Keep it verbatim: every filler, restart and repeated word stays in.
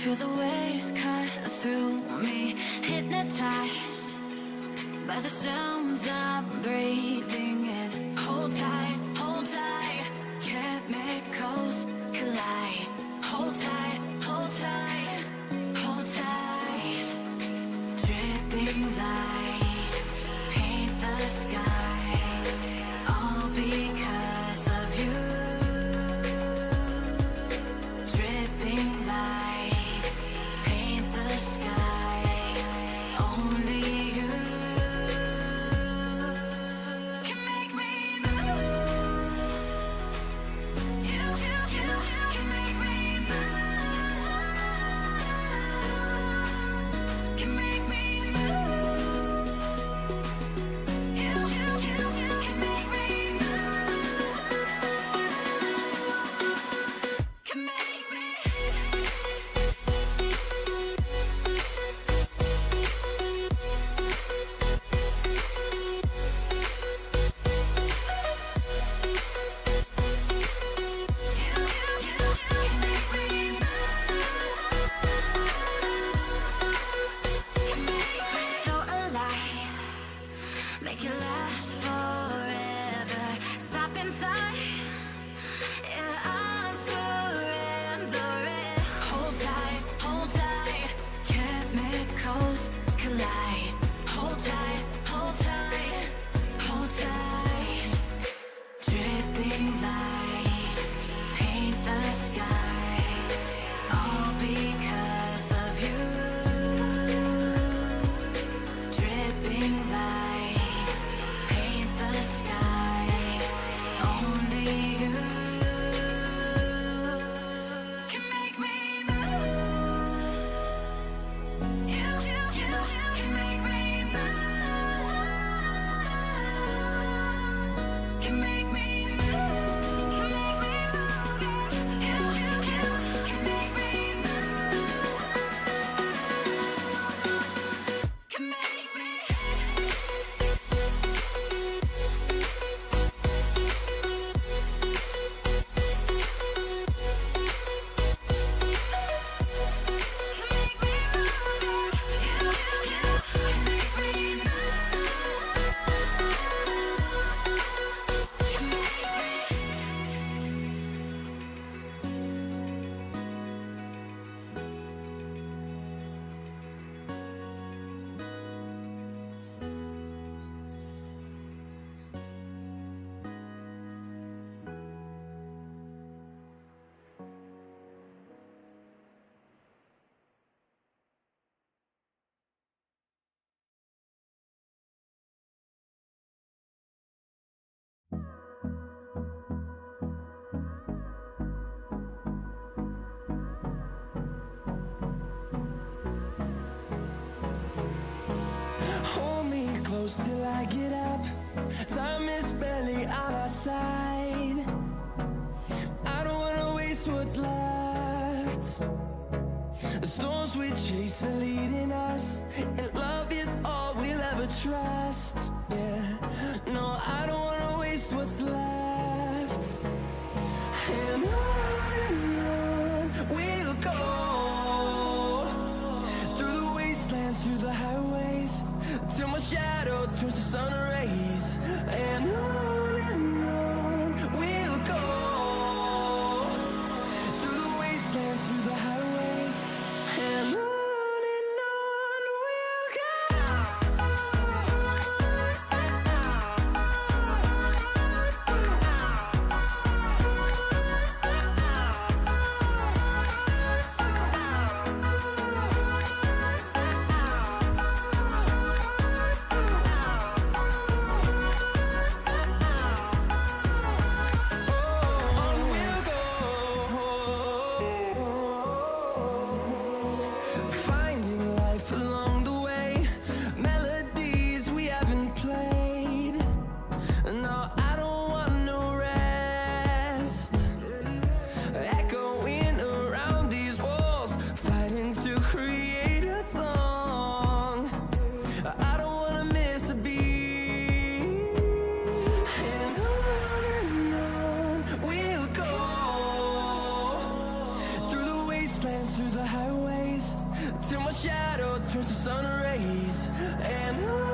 Feel the waves cut through me, hypnotized by the sounds I'm breathing in. Hold tight, hold tight, chemicals collide. Hold tight, hold tight, hold tight. Dripping lights paint the skies, all because of you. Dripping lights paint the skies, only you can make me move. You, you, you can make me move. Can make me move. You, you, you can make me move. Can make me. So alive, make it last forever. Stop in time, yeah, I'll surrender it. Hold tight, hold tight, chemicals collide. Hold tight, hold tight, hold tight. Dripping lights paint the skies, all because of you. Dripping lights paint the skies, only you can make me move. You, you, you can make me move. Can make me move. Can make me move. You, you, you can make me move. Can make me. Hold me close till I get up. Time is barely on our side. I don't wanna waste what's left. The storms we chase are leading us, and love is all we'll ever trust. Yeah, no, I don't wanna waste what's left. And on and on we'll go, through the wastelands, through the highways, till my shadow turns to sun rays. And on and on we'll go, through the wastelands, through the highways, and on and on we'll go. turns to sun rays, and I